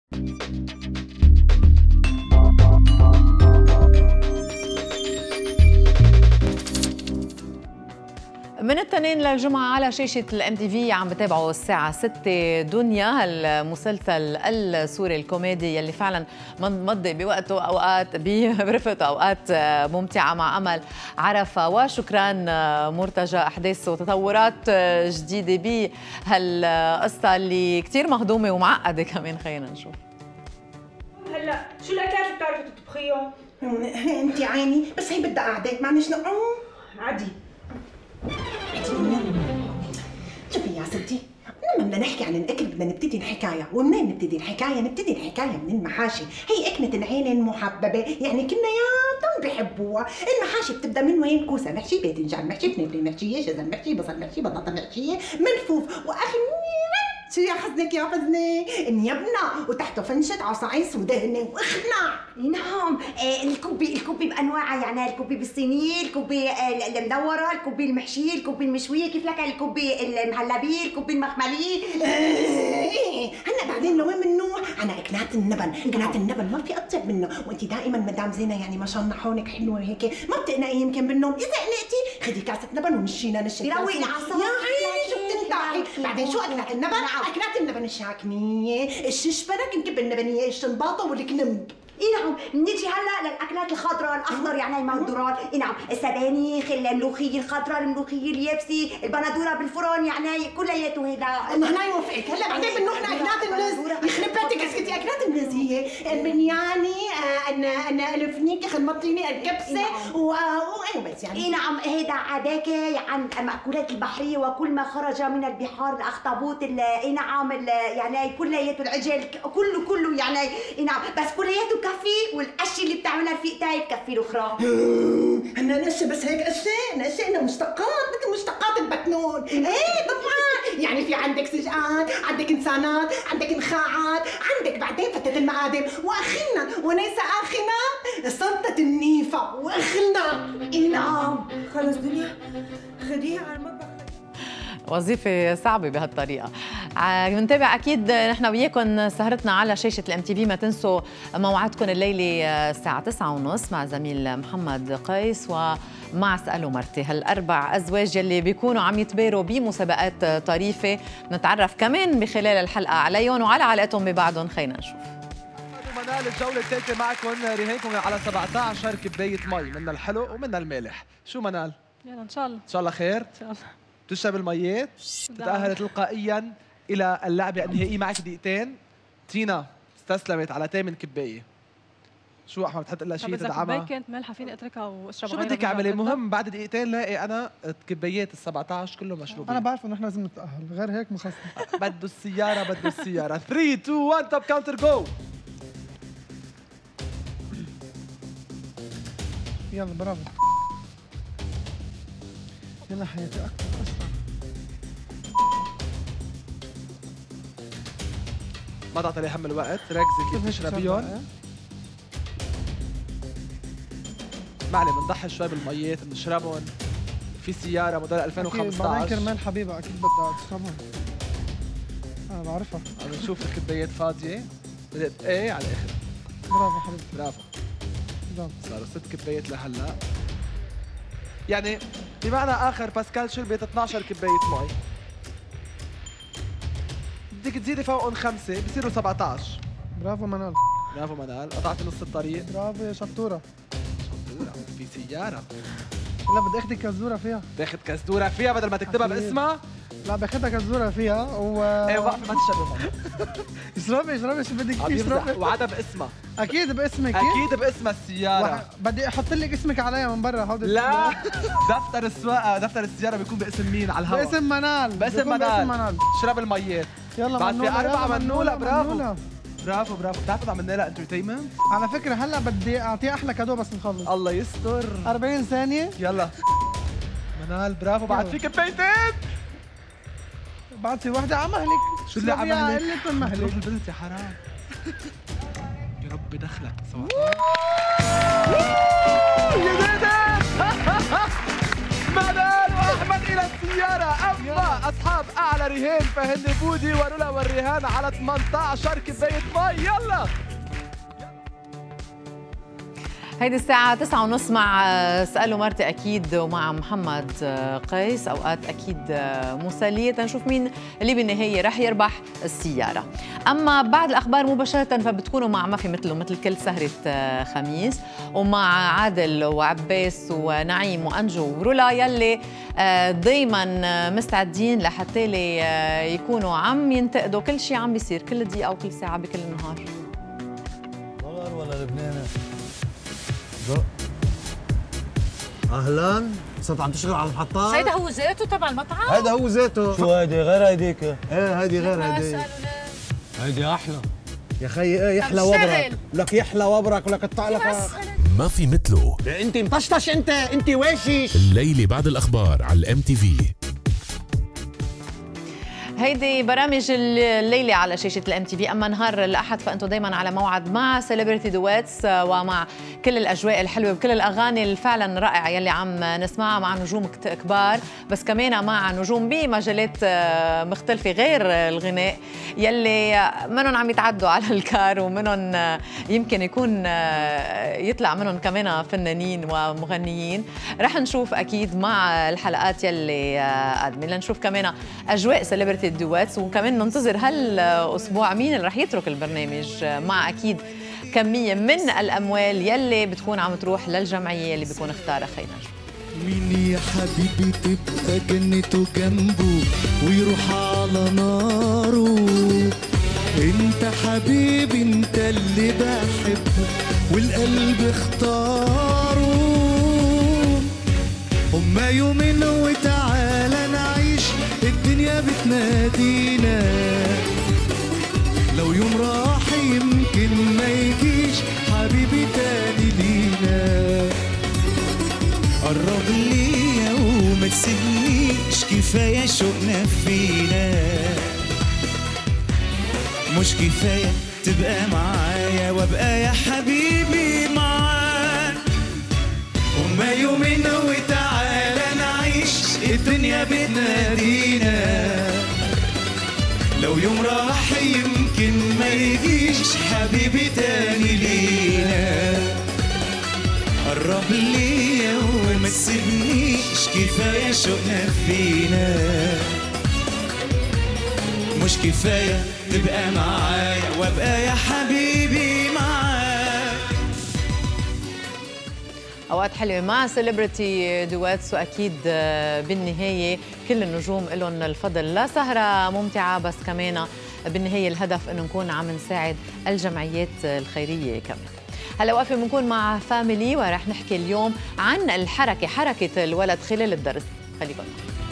من الاثنين للجمعة على شاشة الام تي في عم بتابعوا الساعة 6 دنيا، هالمسلسل السوري الكوميدي يلي فعلا بنمضي بوقته اوقات برفقته اوقات ممتعة مع امل عرفة وشكرا مرتجى. احداث وتطورات جديدة بهالقصة اللي كثير مهضومة ومعقدة كمان. خلينا نشوف هلا شو الاكلات اللي بتعرفي تطبخيهم؟ انت عيني بس هي بدها قعدة، معلش نقوم عادي. شوفي يا ستي، لما بدنا نحكي عن الاكل بدنا نبتدي الحكايه، ومنين نبتدي الحكايه؟ نبتدي الحكايه من المحاشي، هي اكلة العيله المحببه، يعني كلياتهم بحبوها. المحاشي بتبدا من وين؟ كوسه محشي، باذنجان محشي، فلفل محشيه، جزر محشي، بصل محشي، بطاطا محشيه، ملفوف، واخيرا شو يا حزنك يا حزني؟ انيبنا وتحته فنشة عصايص ودهنه واخنع. نعم، الكوبي بانواعها، يعني الكوبي بالصينيه، الكوبي المدوره، الكوبي المحشيه، الكوبي المشويه، كيف لك الكوبي المهلبيه، الكوبي المخمليه. هلا بعدين لوين بنروح؟ على اكلات النبن، اكلات النبن ما في اطيب منه، وانت دائما مدام زينه يعني ما شاء الله حولك حلوه هيك، ما بتقنقي يمكن بالنوم، اذا قلقتي خدي كاسه نبن ونشينا نشف بروق العصا. يا عيني شو بتنتعي. بعدين شو اكلات النبن؟ اكلات النبن الشاكنيه، الششبرك، نكب النبنيه، الشنباطه والكنب. اي نعم، نيجي هلا للاكلات الخضراء الاخضر، يعني المهدورات. اي نعم، السبانخ، الملوخيه الخضراء، الملوخيه اليابسه، البندوره بالفرن، يعني كلياته هيدا. الله يوفقك. هلا بعدين بنروح لاكلات الناس، يخرب بيتك اسكتي. اكلات الناس هي البنياني، الفنيكه، خلمطيني، الكبسه بس يعني. اي نعم، هيدا عداكه عن المأكولات البحريه وكل ما خرج من البحار، الاخطبوط، اي نعم، يعني كلياته، العجل، كله يعني. اي نعم، بس كلياته كفي، والقشه اللي بتعملها الرفيق تاعي بكفي الاخرى. انا نقشه بس هيك قشه انها مشتقات مثل مشتقات البتنون. ايه طبعا، يعني في عندك سجقات، عندك انسانات، عندك نخاعات، عندك بعدين فتة المعادن، واخرنا وليس اخرنا سلطة النيفة، واخرنا. اي نعم. خلص دنيا خديها على المطبخ. وظيفة صعبة بهالطريقة. بنتابع أكيد نحن وياكم سهرتنا على شاشة الام تي في. ما تنسوا موعدكم الليلة الساعة 9:30 مع زميل محمد قيس ومع اسألوا مرتي، هالأربع أزواج يلي بيكونوا عم يتباروا بمسابقات طريفة. نتعرف كمان بخلال الحلقة عليهم وعلى علاقتهم ببعضهم. خلينا نشوف. منال الجولة الثالثة معكم، رهينكم على 17 كباية مي، منها الحلو ومنها المالح. شو منال؟ يلا ان شاء الله. ان شاء الله خير. ان شاء الله. تشرب الميات، تتأهل تلقائيا إلى اللعبة النهائية. معك دقيقتين. تينا استسلمت على 8 كباية. شو أحمد بتحط لها شيء تدعمها؟ كباية كانت مالحة فيني اتركها واشرب شو بدك اعملي؟ المهم بعد دقيقتين لاقي أنا كبايات ال 17 كلهم مشروبين. أنا بعرف إنه إحنا لازم نتأهل، غير هيك مخصص. بده السيارة، بده السيارة. 3 2 1 توب كاونتر جو. يلا برافو. يلا حياتي أكثر أسرع. ما تعطي لي هم الوقت، ركزي كيف تشربيهم. ما عليه، بنضحي شوي بالميات بنشربهم. في سيارة موديل 2015. بعدين كرمال حبيبة أكيد بدها تشربها. أنا بعرفها. عم نشوف الكبايات فاضية. بدأت إيه على الآخر. برافو حبيبتي. برافو. برافو. صاروا 6 كبايات لهلا. يعني بمعنى آخر باسكال شربت 12 كباية مي. بدك تزيدي فوقهم 5 بصيروا 17. برافو منال. برافو منال، قطعتي نص الطريق. برافو يا شطورة. شطورة، في سيارة. لا بدي اخذ كزورة فيها. تاخذ كزدورة فيها بدل ما تكتبها باسمها؟ لا باخذها كزورة فيها ايه وقفي ما تشربي. اشربي شو بدك فيه اشربي. وعدا باسمها. اكيد باسمك. اكيد باسمها السيارة. بدي احط لك اسمك عليها من برا. هودي لا دفتر السواقة، دفتر السيارة بيكون باسم مين على الهواء؟ باسم منال. باسم منال. اشرب الميات. يلا بعد في 4 منولة. برافو. برافو. بتعرفوا عملنا لها انترتينمنت؟ على فكرة هلا بدي اعطيها احلى كادو بس نخلص. الله يستر. 40 ثانية. يلا منال برافو. بعد في كبايتين. بعد في وحدة على مهلك. شو اللي على مهلك؟ قلة من مهلك. روح البنت يا حرام. يا رب دخلك يا زيدان. منال واحمد الى السيارة. السيارة. أما أصحاب أعلى رهان فهن بودي ورولا والرهان على 18 كباية مي. يلا هيدي الساعة 9:30 مع اسألوا مرتي أكيد ومع محمد قيس، أوقات أكيد مسلية تنشوف مين اللي بالنهاية رح يربح السيارة. أما بعد الأخبار مباشرة فبتكونوا مع ما في مثله مثل كل سهرة خميس، ومع عادل وعباس ونعيم وأنجو ورولا يلي دايما مستعدين لحتى يكونوا عم ينتقدوا كل شيء عم بيصير كل دقيقة وكل ساعة بكل النهار. دولار ولا لبناني؟ اهلا، صرت عم تشتغل على المحطات؟ هيدا هو ذاته تبع المطعم؟ هيدا هو ذاته. شو هيدي غير هيديك؟ ايه هيدي غير هيدي. هيدي احلى يا خيي. ايه يحلى وبرك، لك يحلى وبرك ولك قطع لك. ما في مثله. انت مطشطش، انت واشش. الليله بعد الاخبار على الMTV. هيدي برامج الليلة على شاشة الMTV. أما نهار الأحد فأنتم دايما على موعد مع سيلبرتي دويتس ومع كل الأجواء الحلوة وكل الأغاني الفعلا رائعة يلي عم نسمعها مع نجوم كبار، بس كمان مع نجوم بمجالات مختلفة غير الغناء يلي منهم عم يتعدوا على الكار، ومنهم يمكن يكون يطلع منهم كمان فنانين ومغنيين. رح نشوف أكيد مع الحلقات يلي قادمين لنشوف كمان أجواء سيلبرتي الدويتس، وكمان ننتظر هالاسبوع مين اللي رح يترك البرنامج مع اكيد كميه من الاموال يلي بتكون عم تروح للجمعيه اللي بيكون اختارها خي نجم. مين يا حبيبي تبقى جنته جنبه ويروح على ناره؟ انت حبيبي انت اللي بحبه والقلب اختاره. هما يومين وتعالى نعيش، الدنيا بتنادينا. لو يوم راح يمكن ما يجيش حبيبي تاني لينا. قرب ليا وما تسيبنيش، كفاية شوقنا فينا. مش كفاية تبقى معايا وابقى يا حبيبي معاك. هما يومين وتعالى نعيش، الدنيا بتنادينا. لو يوم راح يمكن ما يجيش حبيبي تاني لينا. قرب ليا وما تسيبنيش، كفاية شوقنا فينا. مش كفاية تبقى معايا وابقى يا حبيبي معاك. اوقات حلوه مع سيلبرتي دويتس، واكيد بالنهايه كل النجوم لهم الفضل لسهره ممتعه، بس كمان بالنهايه الهدف انه نكون عم نساعد الجمعيات الخيريه كمان. هلا واقفه بنكون مع فاميلي ورح نحكي اليوم عن حركه الولد خلال الدرس. خليكم